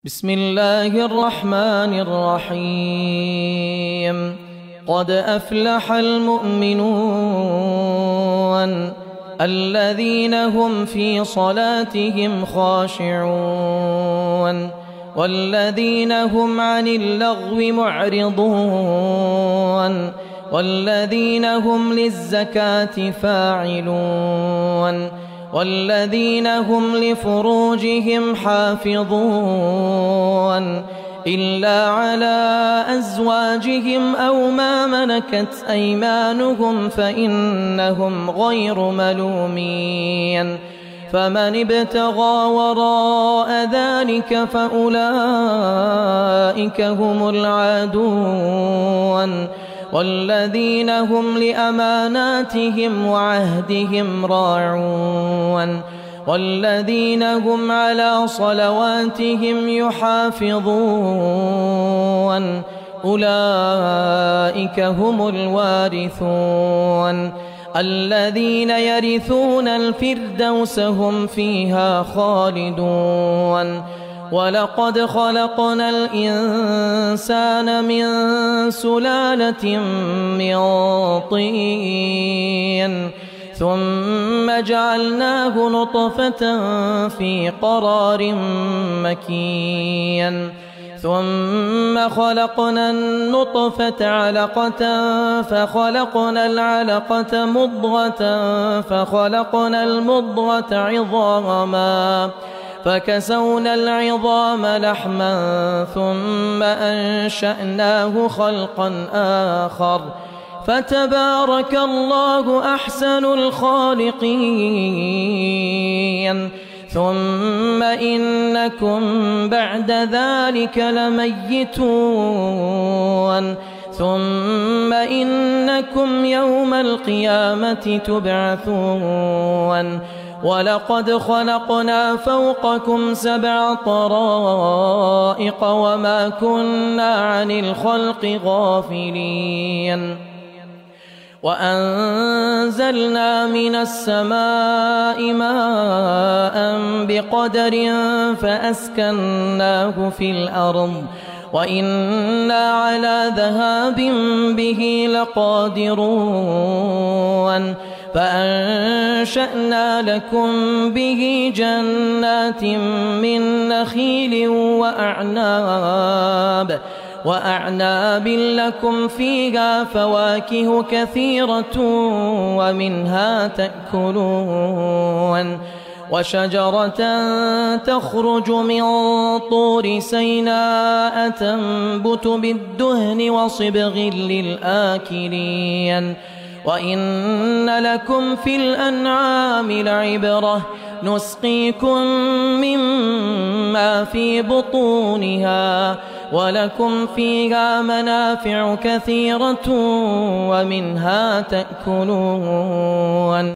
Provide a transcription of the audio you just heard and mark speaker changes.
Speaker 1: بسم الله الرحمن الرحيم. قد أفلح المؤمنون الذين هم في صلاتهم خاشعون والذين هم عن اللغو معرضون والذين هم للزكاة فاعلون والذين هم لفروجهم حافظون إلا على أزواجهم أو ما ملكت أيمانهم فإنهم غير ملومين. فمن ابتغى وراء ذلك فأولئك هم العادون والذين هم لأماناتهم وعهدهم راعون والذين هم على صلواتهم يحافظون أولئك هم الوارثون الذين يرثون الفردوس هم فيها خالدون. ولقد خلقنا الإنسان من سلالة من طين ثم جعلناه نطفة في قرار مكين ثم خلقنا النطفة علقة فخلقنا العلقة مضغة فخلقنا المضغة عظاما فكسونا العظام لحما ثم أنشأناه خلقا آخر فتبارك الله أحسن الخالقين. ثم إنكم بعد ذلك لميتون ثم إنكم يوم القيامة تبعثون. ولقد خلقنا فوقكم 7 طرائق وما كنا عن الخلق غافلين. وأنزلنا من السماء ماء بقدر فأسكناه في الأرض وإنا على ذهاب به لقادرون. فأنشأنا لكم به جنات من نخيل وأعناب لكم فيها فواكه كثيرة ومنها تأكلون. وشجرة تخرج من طور سيناء تنبت بالدهن وصبغ للآكلين. وإن لكم في الأنعام لعبرة نسقيكم مما في بطونها ولكم فيها منافع كثيرة ومنها تأكلون.